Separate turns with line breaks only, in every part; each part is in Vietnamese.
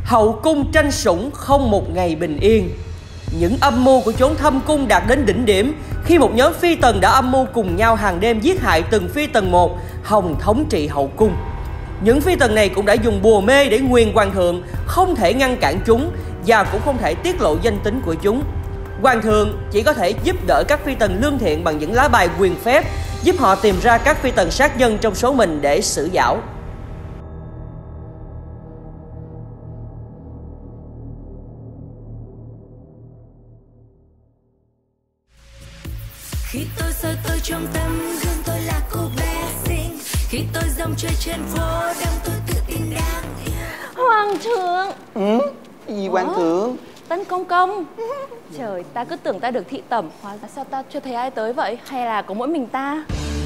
Hậu cung tranh sủng không một ngày bình yên. Những âm mưu của chốn thâm cung đạt đến đỉnh điểm khi một nhóm phi tần đã âm mưu cùng nhau hàng đêm giết hại từng phi tần một, hòng thống trị hậu cung. Những phi tần này cũng đã dùng bùa mê để nguyền hoàng thượng, không thể ngăn cản chúng và cũng không thể tiết lộ danh tính của chúng. Hoàng thượng chỉ có thể giúp đỡ các phi tần lương thiện bằng những lá bài quyền phép, giúp họ tìm ra các phi tần sát nhân trong số mình để xử giảo.
Khi tôi soi tôi trong tấm gương tôi là cô bé xinh, khi tôi dòng chơi trên phố đông tôi tự tin đang yêu.
Hoàng thượng.
Gì hoàng thượng?
Tân công công. Trời, ta cứ tưởng ta được thị tẩm, hóa ra sao ta chưa thấy ai tới vậy? Hay là có mỗi mình ta?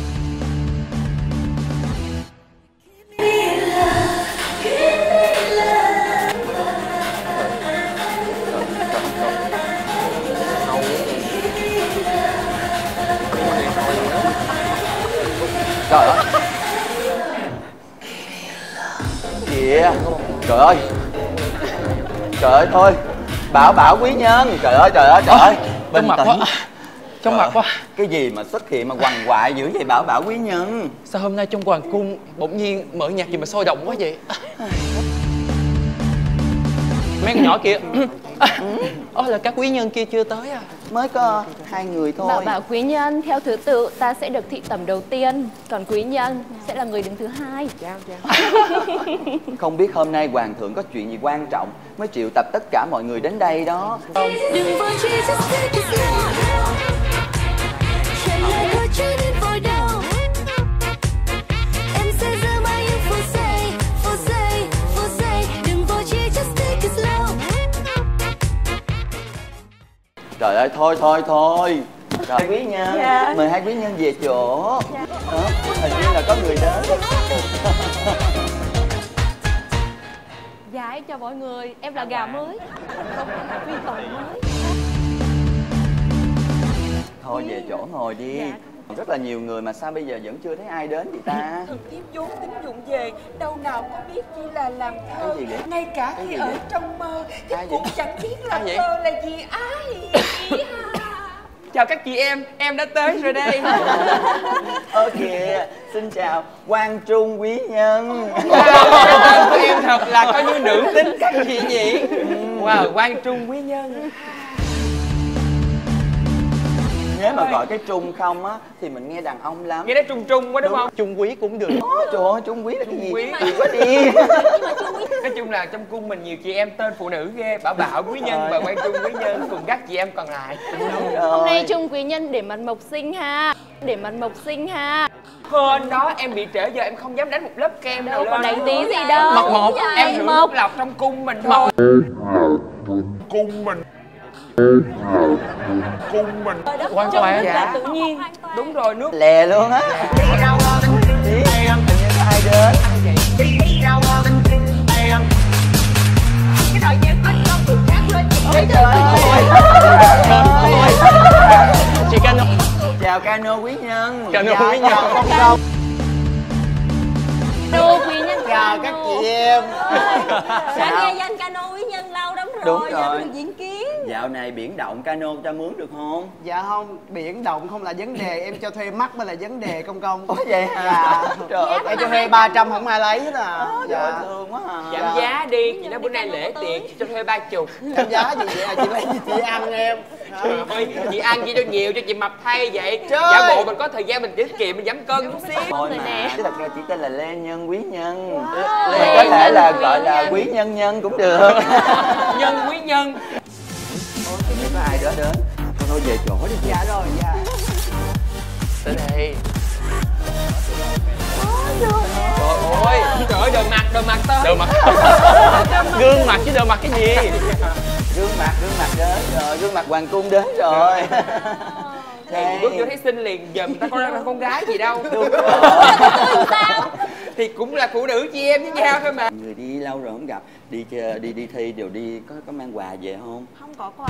Trời ơi. Kìa. Trời ơi. Trời ơi thôi. Bảo quý nhân. Trời ơi trời ơi trời ơi. Bình tĩnh.
Trong mặt quá.
Cái gì mà xuất hiện mà quằn quại dữ vậy Bảo quý nhân?
Sao hôm nay trong hoàng cung bỗng nhiên mở nhạc gì mà sôi động quá vậy? Mấy con nhỏ kia. Là các quý nhân kia chưa tới à?
Mới có 2 người thôi.
Bảo quý nhân theo thứ tự ta sẽ được thị tẩm đầu tiên, còn quý nhân sẽ là người đứng thứ hai.
Không biết hôm nay hoàng thượng có chuyện gì quan trọng mới triệu tập tất cả mọi người đến đây đó.
Đừng vội chi just take it slow. Chuyện này có chưa nên vội đâu. Em sẽ giữ mãi những phút giây. Đừng vội chi just take it slow.
Trời ơi thôi. Rồi quý nhân, mời 2 quý nhân về chỗ. Hình như là có người đến.
Gái cho mọi người, em là gà mới, không phải là phi tần mới.
Thôi về chỗ ngồi đi. Rất là nhiều người mà sao bây giờ vẫn chưa thấy ai đến vậy ta?
Thần thiếp vốn tính dụng về, đâu nào có biết chỉ là làm thơ.
Cái gì vậy?
Ngay cả khi ở trong mơ thiếp cũng chẳng biết làm
vậy?
thơ là gì ai.
Chào các chị em đã tới rồi đây.
Kìa, xin chào Quang Trung quý nhân.
Wow, của em thật là coi như nữ tính các chị nhỉ. Wow, Quang Trung quý nhân.
Nếu mà gọi cái Trung không á thì mình nghe đàn ông lắm.
Nghe nó trung quá đúng không? Trung quý cũng được.
Trời ơi, Trung quý là cái gì?
Quý.
Gì quá đi.
Nói chung là trong cung mình nhiều chị em tên phụ nữ ghê. Bảo quý nhân và Quang Trung quý nhân cùng các chị em còn lại.
Hôm nay Trung quý nhân để mặt mộc sinh ha.
Hên đó em bị trễ giờ em không dám đánh một lớp kem nào
Đâu còn
lên.
đánh tí gì đâu.
Mặt một em rửa
Mộc.
nước lọc trong cung mình thôi. Quan trọng
Là tự nhiên.
đúng rồi, nước
Lè luôn á. Hình như có ai đến.
chị Cano.
Chào Cano quý nhân.
Cano quý nhân.
Cano quý nhân.
Chào các chị em.
Đã nghe danh Cano quý nhân lâu lắm rồi.
Đúng
Giờ
rồi.
được diễn kiến.
Dạo này biển động cano cho mướn được không?
Dạ không, biển động không là vấn đề, em cho thuê mắt mới là vấn đề công.
Ủa vậy hả?
Dạ.
Trời ơi,
Em cho thuê 300 không ai lấy hết à.
dạ thương quá à.
Giảm giá đi, chị nói bữa nay lễ tiệc chị cho thuê 30.
Em giá gì vậy à? Chị lấy gì chị ăn em.
Trời ơi, chị ăn chi cho nhiều cho chị mập thay vậy.
Trời
Giả
ơi.
bộ mình có thời gian mình tiết kiệm mình giảm cân chút xíu.
Thôi
Rồi
mà,
nè.
chứ thật ra chị tên là Lê Nhân quý nhân.
Lê
Mình có thể
Nhân
là
quý
gọi là
nhân.
quý nhân cũng được.
Nhân quý nhân.
Hình như có ai đó đến. Thôi về chỗ đi.
Dạ rồi, dạ.
Tới đây. Trời ơi, trời ơi, đồ mặt tới. Đồ mặt. Gương mặt chứ đồ mặt cái gì?
Gương mặt đến rồi, gương mặt hoàng cung đến rồi.
Bước vô thấy xinh liền, giờ người ta có ra con gái gì đâu.
Đúng rồi.
Thì cũng là phụ nữ chị em với nhau thôi mà.
Người đi lâu rồi không gặp, đi thi đều đi có mang quà về không?
Không có quà.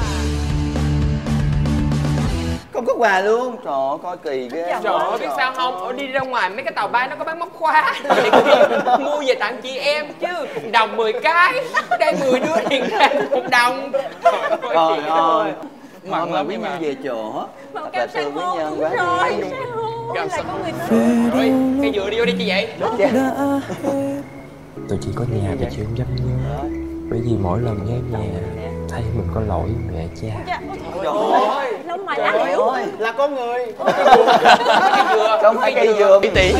Không có quà luôn. Trời ơi, coi kỳ ghê.
Trời ơi, biết sao không? Ở đi ra ngoài mấy cái tàu bay nó có bán móc khóa. mua về tặng chị em chứ. Đồng 10 cái, đây 10 đứa tiền ra 1 đồng.
Trời ơi.
Mặn lắm quý nhân
về chỗ.
Màu cam sang
quý
hô,
nhân
đúng
quá.
rồi. Ôi, lại có người tới.
Rồi, cây dừa đi vô đi chị vậy.
Tôi chỉ có nhà để chịu dâm nhớ. Bởi vì mỗi lần nhớ nhà thấy mình có lỗi với mẹ cha.
Trời ơi.
Lông mày ác hiểu.
Là con người.
Cây dừa.
Không phải cây dừa bị tỷ.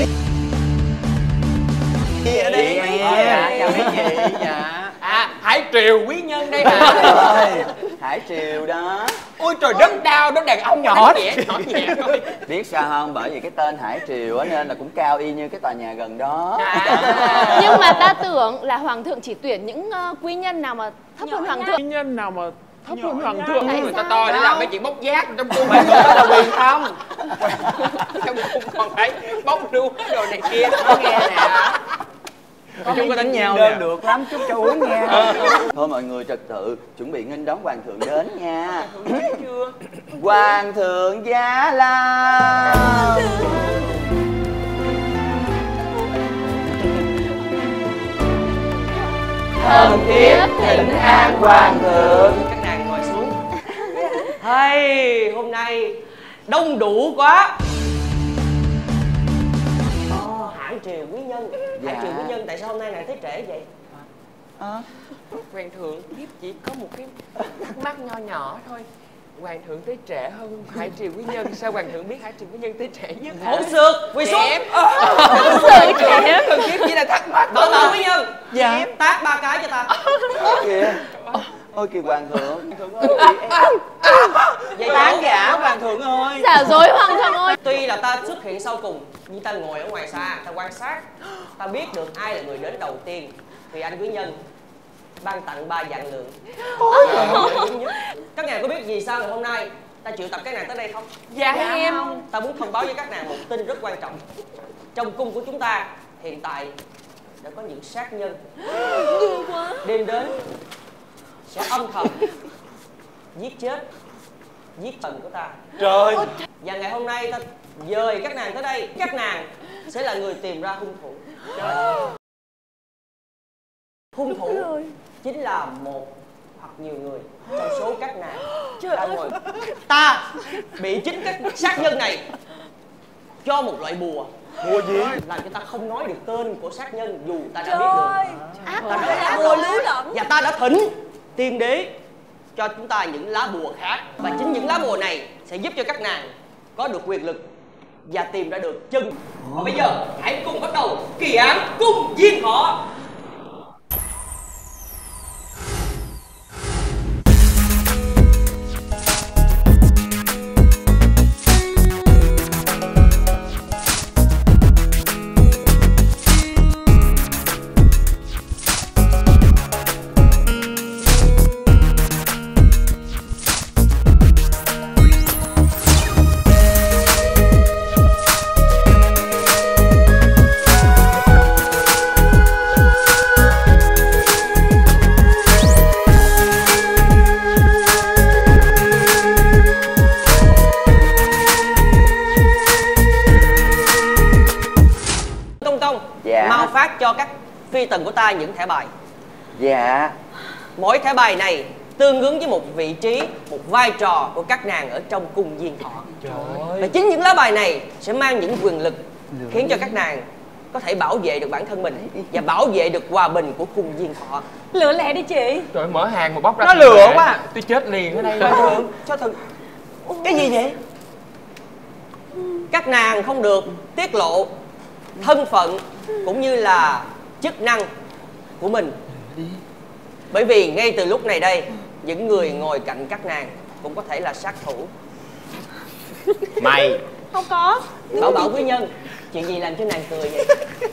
Chị ở đây.
Chào mấy chị. Dạ.
Hải Triều quý nhân đây hả?
Hải Triều đó.
Ôi trời đất đau, đó đàn ông nhỏ nhẹ thôi.
Biết sao không? Bởi vì cái tên Hải Triều á nên là cũng cao y như cái tòa nhà gần đó.
Nhưng mà ta tưởng là hoàng thượng chỉ tuyển những quý nhân nào mà thấp hơn hoàng thượng.
Quý nhân nào mà thấp hơn hoàng thượng?
Người ta to để làm mấy chuyện bốc vác trong cung.
Mày có là quyền không?
Trong cung còn phải bốc đuôi đồ này kia. Có nghe nè.
Chúng có đánh nhau nè. Được lắm, chút cho uống nha.
Thôi mọi người trật tự chuẩn bị nghênh đón hoàng thượng đến nha. Hoàng thượng Giá Lâm. Thần thiết thịnh an hoàng thượng.
Các nàng ngồi xuống. Hey, hôm nay đông đủ quá. Hải Triều quý nhân. Hải Triều quý nhân, tại sao hôm nay nàng tới trễ vậy?
Hoàng thượng biết chỉ có một cái thắc mắc nho nhỏ thôi. Hoàng thượng tới trễ hơn Hải Triều quý nhân. Sao hoàng thượng biết Hải Triều quý nhân tới trễ nhất?
Hỗn xược, quỳ xuống.
Hỗn xược trẻ.
Thần thiếp chỉ là thắc mắc.
Bảo bảo quý nhân.
Dạ.
Tát 3 cái cho ta.
Kìa. Ôi kìa hoàng thượng.
Vậy tán giả
Hoàng thượng ơi.
Giả dối hoàng thượng ơi.
Tuy là ta xuất hiện sau cùng, nhưng ta ngồi ở ngoài xa, ta quan sát. Ta biết được ai là người đến đầu tiên. Thì anh quý nhân ban tặng 3 vạn lượng. Các nàng có biết vì sao ngày hôm nay ta triệu tập các nàng tới đây không?
Dạ em.
Ta muốn thông báo với các nàng một tin rất quan trọng. Trong cung của chúng ta hiện tại đã có những sát nhân đêm đến sẽ âm thầm giết chết giết thần của ta.
Trời.
Và ngày hôm nay ta dời các nàng tới đây. Các nàng sẽ là người tìm ra hung thủ. Hung thủ chính là một hoặc nhiều người trong số các nàng đang ngồi. Ta bị chính các sát nhân này cho một loại bùa.
Bùa gì?
Làm cho ta không nói được tên của sát nhân dù ta đã biết được. Ta đã
Là bùa lú lẫn.
và ta đã thỉnh tiên đế cho chúng ta những lá bùa khác. Và chính những lá bùa này sẽ giúp cho các nàng có được quyền lực và tìm ra được chân. Và bây giờ hãy cùng bắt đầu kỳ án cung Diên Thọ. Mau phát cho các phi tần của ta những thẻ bài.
Dạ.
Mỗi thẻ bài này tương ứng với một vị trí, một vai trò của các nàng ở trong cung Diên Thọ. Và chính những lá bài này sẽ mang những quyền lực khiến cho các nàng có thể bảo vệ được bản thân mình và bảo vệ được hòa bình của cung Diên Thọ.
Lựa lẹ đi chị.
Trời, mở hàng mà bóc ra
Nó lừa quá.
tôi chết liền ở đây.
Cho thử. Cái gì vậy? Các nàng không được tiết lộ thân phận cũng như là chức năng của mình. Bởi vì ngay từ lúc này đây, những người ngồi cạnh các nàng cũng có thể là sát thủ.
Mày.
Không có.
Bảo bảo quý nhân, chuyện gì làm cho nàng cười vậy?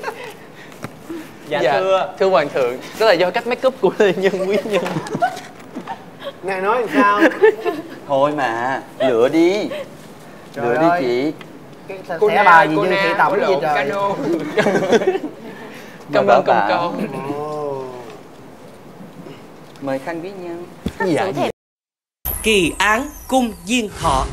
Dạ thưa hoàng thượng, đó là do cách make up của Lê Nhân quý nhân.
Nàng nói làm sao?
Thôi mà, lựa đi.
Trời
Lựa đi
ơi.
chị.
Cái thẻ bài gì như thị tổng gì trời.
Cano.
Cảm ơn công công.
Mời Khanh quý nhân.
Dạ gì?
Kỳ án cung Diên Thọ.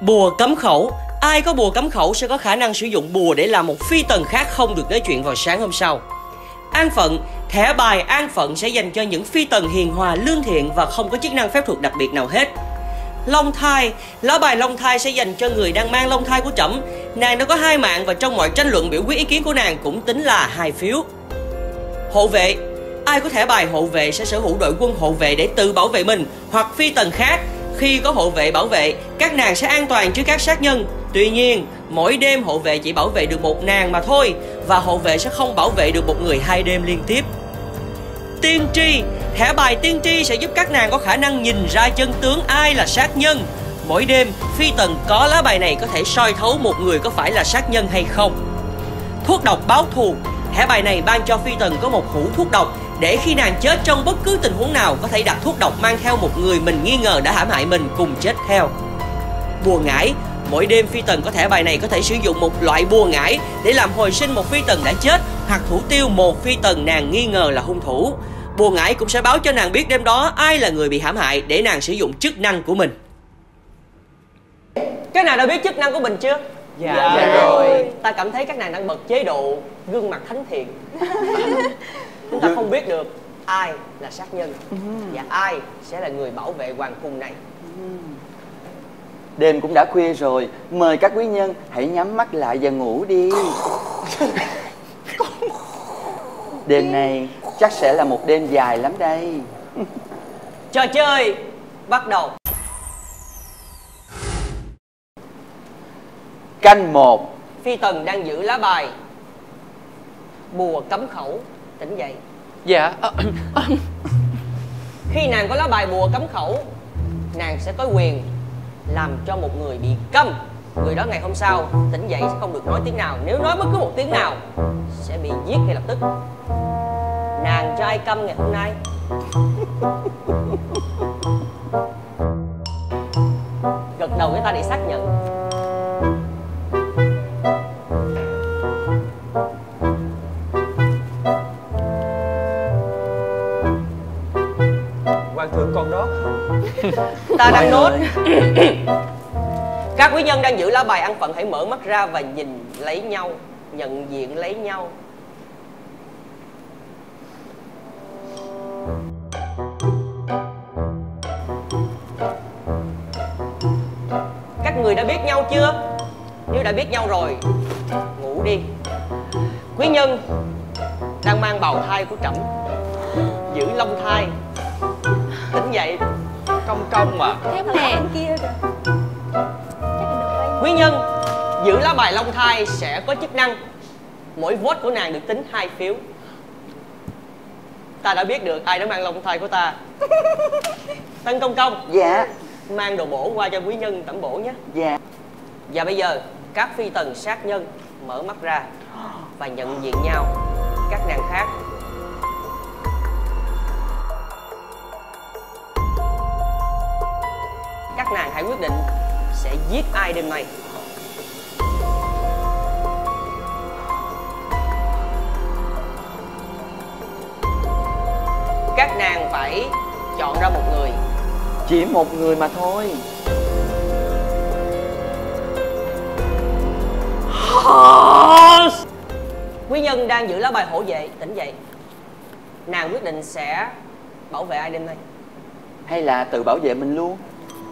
Bùa cấm khẩu. Ai có bùa cấm khẩu sẽ có khả năng sử dụng bùa để làm một phi tần khác không được nói chuyện vào sáng hôm sau. An phận. Thẻ bài an phận sẽ dành cho những phi tần hiền hòa, lương thiện và không có chức năng phép thuật đặc biệt nào hết. Long thai. Lá bài long thai sẽ dành cho người đang mang long thai của trẫm. Nàng đã có 2 mạng và trong mọi tranh luận biểu quyết ý kiến của nàng cũng tính là 2 phiếu. Hộ vệ. Ai có thẻ bài hộ vệ sẽ sở hữu đội quân hộ vệ để tự bảo vệ mình hoặc phi tần khác. Khi có hộ vệ bảo vệ, các nàng sẽ an toàn trước các sát nhân. Tuy nhiên, mỗi đêm hộ vệ chỉ bảo vệ được một nàng mà thôi, và hộ vệ sẽ không bảo vệ được một người 2 đêm liên tiếp. Tiên tri. Thẻ bài tiên tri sẽ giúp các nàng có khả năng nhìn ra chân tướng ai là sát nhân. Mỗi đêm, phi tần có lá bài này có thể soi thấu một người có phải là sát nhân hay không. Thuốc độc báo thù. Thẻ bài này ban cho phi tần có một hũ thuốc độc để khi nàng chết trong bất cứ tình huống nào có thể đặt thuốc độc mang theo một người mình nghi ngờ đã hãm hại mình cùng chết theo. Bùa ngải. Mỗi đêm phi tần có thẻ bài này có thể sử dụng một loại bùa ngải để làm hồi sinh một phi tần đã chết hoặc thủ tiêu một phi tần nàng nghi ngờ là hung thủ. Bùa ngải cũng sẽ báo cho nàng biết đêm đó ai là người bị hãm hại để nàng sử dụng chức năng của mình. Các nàng đã biết chức năng của mình chưa?
Dạ rồi.
Ta cảm thấy các nàng đang bật chế độ gương mặt thánh thiện. Chúng ta không biết được ai là sát nhân và ai sẽ là người bảo vệ hoàng cung này.
Đêm cũng đã khuya rồi, mời các quý nhân hãy nhắm mắt lại và ngủ đi. Đêm này chắc sẽ là một đêm dài lắm đây.
Trò chơi bắt đầu.
Canh 1.
Phi tần đang giữ lá bài bùa cấm khẩu tỉnh dậy.
Dạ.
Khi nàng có lá bài bùa cấm khẩu, nàng sẽ có quyền làm cho một người bị câm. Người đó ngày hôm sau tỉnh dậy sẽ không được nói tiếng nào. Nếu nói bất cứ một tiếng nào sẽ bị giết ngay lập tức. Nàng cho ai câm ngày hôm nay? Gật đầu với ta để xác nhận.
Hoàng thượng còn đó.
Ta đang nốt. Các quý nhân đang giữ lá bài ăn phận hãy mở mắt ra và nhìn lấy nhau, nhận diện lấy nhau. Các người đã biết nhau chưa? Nếu đã biết nhau rồi, ngủ đi. Quý nhân đang mang bào thai của trẫm, giữ long thai, tỉnh dậy.
Công công mà.
Thế mà kia kìa.
Quý nhân giữ lá bài long thai sẽ có chức năng mỗi vote của nàng được tính 2 phiếu. Ta đã biết được ai đã mang long thai của ta. Tân công công.
Dạ.
Mang đồ bổ qua cho quý nhân tẩm bổ nhé.
Dạ.
Và bây giờ các phi tần sát nhân mở mắt ra và nhận diện nhau. Các nàng khác các nàng hãy quyết định sẽ giết ai đêm nay. Các nàng phải chọn ra một người.
Chỉ một người mà thôi.
Quý nhân đang giữ lá bài hổ vệ tỉnh dậy. Nàng quyết định sẽ bảo vệ ai đêm nay?
Hay là tự bảo vệ mình luôn?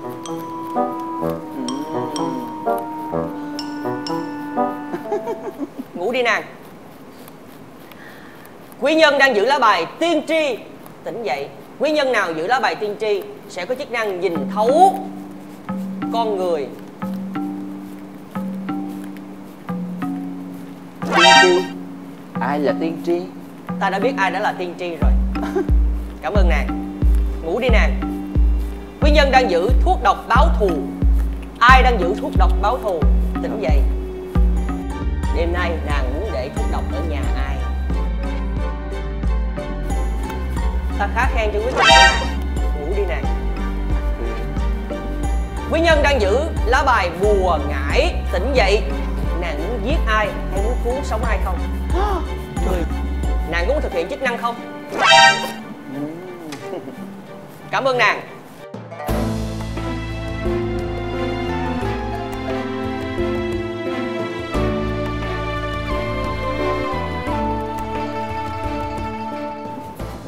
Ngủ đi nàng. Quý nhân đang giữ lá bài tiên tri tỉnh dậy. Quý nhân nào giữ lá bài tiên tri sẽ có chức năng nhìn thấu con người.
Tiên tri? Ai là tiên tri?
Ta đã biết ai đã là tiên tri rồi. Cảm ơn nàng. Ngủ đi nàng. Quý nhân đang giữ thuốc độc báo thù. Ai đang giữ thuốc độc báo thù tỉnh dậy. Đêm nay nàng muốn để thuốc độc ở nhà ai? Ta khá khen cho quý nhân nàng. Ngủ đi nàng. Quý nhân đang giữ lá bài bùa ngải tỉnh dậy. Nàng muốn giết ai hay muốn cứu sống ai không? Nàng có muốn thực hiện chức năng không? Cảm ơn nàng.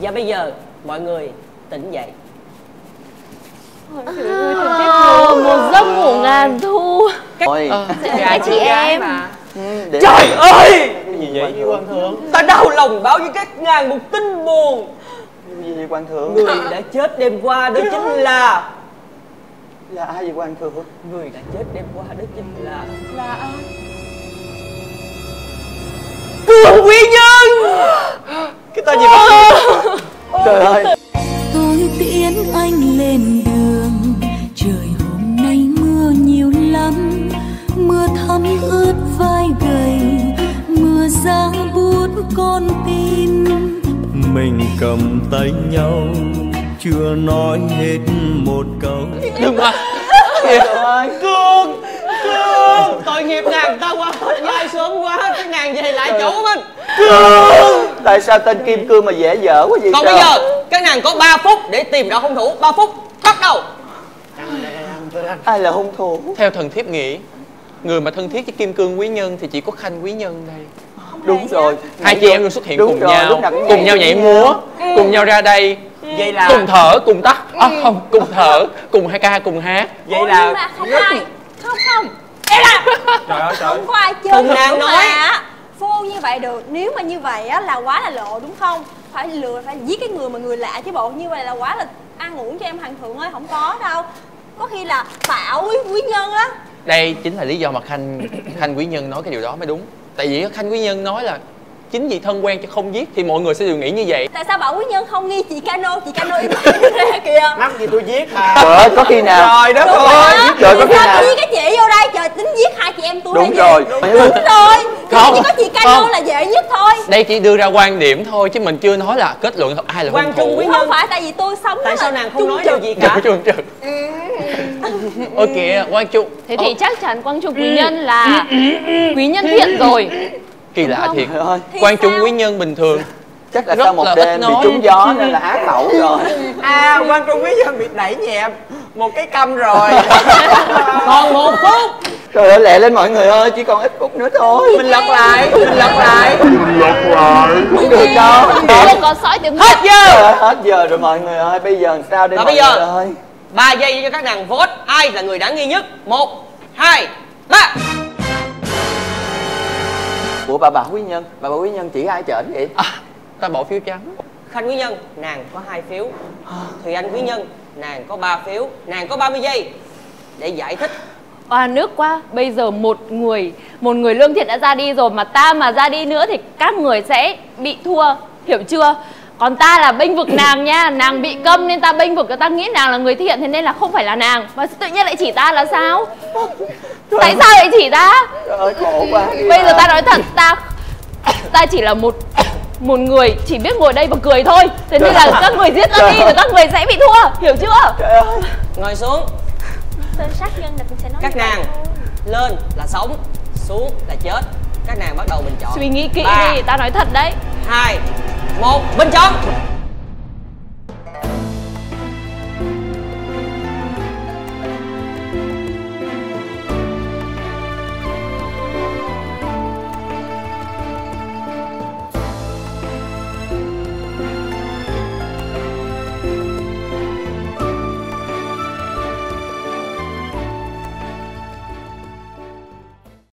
Và bây giờ mọi người tỉnh dậy.
Một giấc ngủ ngàn thu.
Ôi,
Hai chị em
mà.
Trời ơi!
Cái gì vậy Quan Thượng?
Ta đau lòng báo với các ngàn một tin buồn.
Cái gì vậy Quan Thượng?
Người đã chết đêm qua đó chính là
ai vậy Quan Thượng?
Người đã chết đêm qua đó chính là ai? Cường Quý Nhân. Cái tên gì vậy?
Trời ơi.
Tôi tiễn anh lên đường, trời hôm nay mưa nhiều lắm, mưa thấm ướt vai gầy, mưa giá buốt con tim.
Mình cầm tay nhau chưa nói hết một câu.
Đừng mà.
Cương, tội nghiệp nàng, ta qua hết vai sớm quá, cái nàng về lại chỗ của mình.
Cương, tại sao tên Kim Cương mà dễ dở quá vậy?
Còn bây giờ các nàng có 3 phút để tìm ra hung thủ. 3 phút bắt đầu.
Ai là hung thủ?
Theo thần thiếp nghĩ, người mà thân thiết với Kim Cương Quý Nhân thì chỉ có Khanh Quý Nhân đây.
Đúng rồi.
Hai chị em luôn xuất hiện cùng
rồi,
nhau,
lúc nào cũng
cùng nhau nhảy múa, cùng nhau ra đây.
Vậy là
cùng thở, cùng tắt. Không, cùng thở, cùng hai ca, cùng hát.
Vậy
Ủa,
là
nhưng mà không em là
Trời ơi trời.
không có ai chơi
Cùng
được
nàng
nữa
nói.
mà phô như vậy được. Nếu mà như vậy á là quá là lộ đúng không? Phải lừa, phải giết cái người mà người lạ chứ bộ. Như vậy là quá là ăn uổng cho em Hoàng Thượng ơi. Không có đâu, có khi là tạo quý nhân á.
Đây chính là lý do mà Khanh Quý Nhân nói cái điều đó mới đúng. Tại vì Khanh Quý Nhân nói là chính vì thân quen chứ không giết thì mọi người sẽ đều nghĩ như vậy.
Tại sao bảo quý nhân không nghi chị Cano im ra kìa.
Mắc gì tôi giết mà.
Trời ơi, có khi nào?
Trời đất
Đúng
ơi.
rồi.
Trời, có khi
Sao
nào?
ghi cái chị vô đây trời, tính giết hai chị em tôi.
Đúng
hay gì?
rồi.
Đúng rồi.
Không,
Chỉ có chị Cano
không.
là dễ nhất thôi.
Đây chỉ đưa ra quan điểm thôi chứ mình chưa nói là kết luận ai là hung
Quan Trung
thủ.
Quý
Không
Nhân.
phải tại vì tôi sống
Tại
rất
sao
là
nàng không
trung
nói
trực.
điều gì cả?
Trung trực. Ôi kìa, Quan Trung.
Thế thì chắc chắn Quang Trung Quý Nhân là quý nhân thiện rồi.
Kỳ lạ thiệt.
Trời ơi,
Quan Trung Quý Nhân bình thường
chắc là
rất
sau một
là
đêm
ít
bị
nói.
trúng gió nên là ác khẩu rồi.
Quan Trung Quý Nhân bị đẩy nhẹ một cái câm rồi.
Còn 1 phút.
Trời ơi, lẹ lên mọi người ơi, chỉ còn ít phút nữa thôi.
Mình lật lại, mình lật lại.
Không được đâu.
Không có sói tiếng
Hết
Trời
giờ.
ơi, hết giờ rồi mọi người ơi, bây giờ làm sao đây
Và
mọi
bây giờ,
người ơi?
3 giây cho các nàng vote ai là người đáng nghi nhất. 1, 2, 3.
Ủa bà Quý Nhân, bà Quý Nhân chỉ ai trển vậy?
Ta bỏ phiếu trắng.
Khanh Quý Nhân, nàng có 2 phiếu. Thùy Anh Quý Nhân, nàng có 3 phiếu. Nàng có 30 giây để giải thích.
Oa nước quá, bây giờ một người lương thiện đã ra đi rồi, mà ta mà ra đi nữa thì các người sẽ bị thua, hiểu chưa? Còn ta là bênh vực nàng nha, nàng bị câm nên ta bênh vực, ta nghĩ nàng là người thiện, thế nên là không phải là nàng. Và tự nhiên lại chỉ ta là sao? Tại sao lại chỉ ta?
Trời ơi, khổ quá.
Bây giờ ta nói thật, ta chỉ là một người chỉ biết ngồi đây và cười thôi. Thế nên là các người giết ta đi thì các người sẽ bị thua, hiểu chưa?
Trời ơi.
Ngồi xuống.
Tên sát nhân là cũng sẽ nói
Các
như vậy
nàng
thôi.
lên là sống, xuống là chết. Các nàng bắt đầu bình chọn.
Suy nghĩ kỹ
3,
đi, ta nói thật đấy.
2, 1, bình chọn.